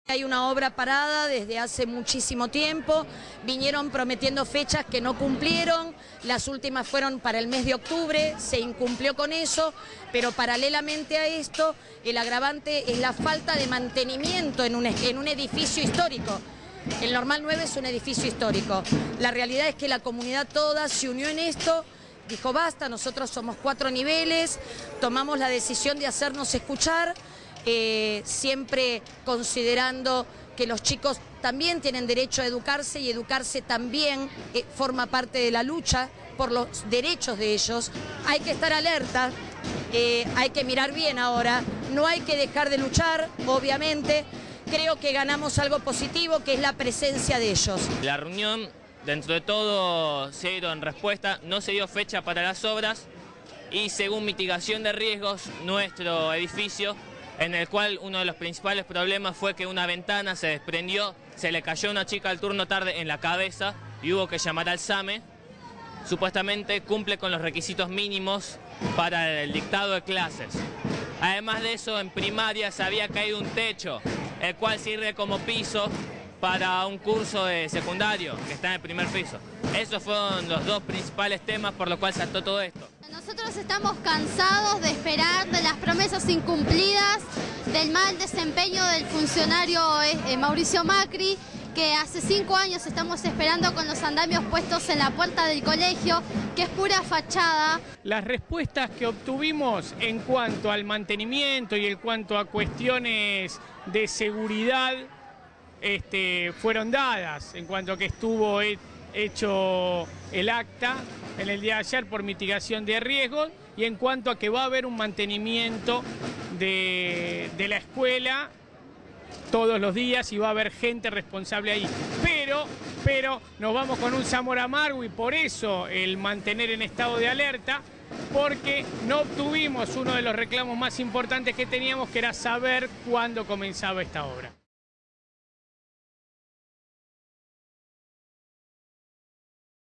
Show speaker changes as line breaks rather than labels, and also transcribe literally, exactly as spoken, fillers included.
Hay una obra parada desde hace muchísimo tiempo, vinieron prometiendo fechas que no cumplieron, las últimas fueron para el mes de octubre, se incumplió con eso, pero paralelamente a esto, el agravante es la falta de mantenimiento en un, en un edificio histórico. El Normal nueve es un edificio histórico. La realidad es que la comunidad toda se unió en esto, dijo basta, nosotros somos cuatro niveles, tomamos la decisión de hacernos escuchar. Eh, siempre considerando que los chicos también tienen derecho a educarse y educarse también eh, forma parte de la lucha por los derechos de ellos. Hay que estar alerta, eh, hay que mirar bien ahora, no hay que dejar de luchar, obviamente. Creo que ganamos algo positivo, que es la presencia de ellos.
La reunión, dentro de todo, se dio en respuesta, no se dio fecha para las obras y según mitigación de riesgos, nuestro edificio, en el cual uno de los principales problemas fue que una ventana se desprendió, se le cayó a una chica al turno tarde en la cabeza y hubo que llamar al SAME. Supuestamente cumple con los requisitos mínimos para el dictado de clases. Además de eso, en primaria se había caído un techo, el cual sirve como piso para un curso de secundario que está en el primer piso. Esos fueron los dos principales temas por los cuales saltó todo esto.
Nosotros estamos cansados de esperar, de las promesas incumplidas, del mal desempeño del funcionario eh, Mauricio Macri, que hace cinco años estamos esperando con los andamios puestos en la puerta del colegio, que es pura fachada.
Las respuestas que obtuvimos en cuanto al mantenimiento y en cuanto a cuestiones de seguridad este, fueron dadas, en cuanto a que estuvo hecho el acta en el día de ayer por mitigación de riesgos y en cuanto a que va a haber un mantenimiento de, de la escuela todos los días y va a haber gente responsable ahí. Pero, pero nos vamos con un sabor amargo y por eso el mantener en estado de alerta, porque no obtuvimos uno de los reclamos más importantes que teníamos, que era saber cuándo comenzaba esta obra.